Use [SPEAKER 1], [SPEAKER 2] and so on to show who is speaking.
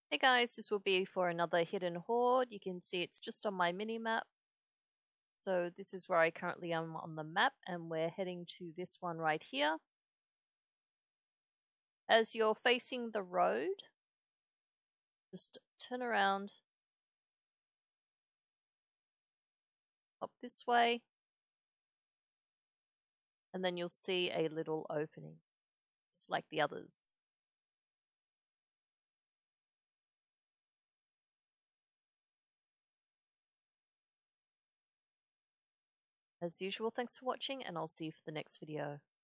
[SPEAKER 1] Hey guys, this will be for another Hidden Hoard. You can see it's just on my mini-map. So this is where I currently am on the map, and we're heading to this one right here. As you're facing the road, just turn around up this way, and then you'll see a little opening, just like the others. As usual, thanks for watching, and I'll see you for the next video.